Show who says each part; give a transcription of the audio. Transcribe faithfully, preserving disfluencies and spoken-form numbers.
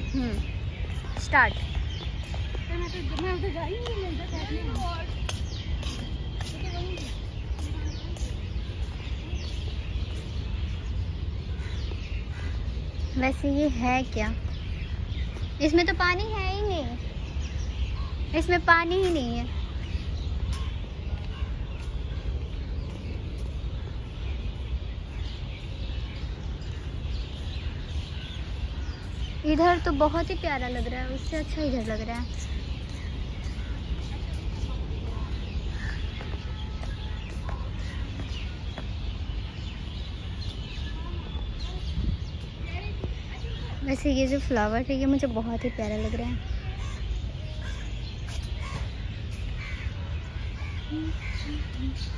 Speaker 1: हम्म start. वैसे ये है क्या? इसमें तो पानी है ही नहीं, इसमें पानी ही नहीं है। इधर तो बहुत ही प्यारा लग रहा है, उससे अच्छा इधर लग रहा है। वैसे ये जो फ्लावर है ये मुझे बहुत ही प्यारा लग रहा है।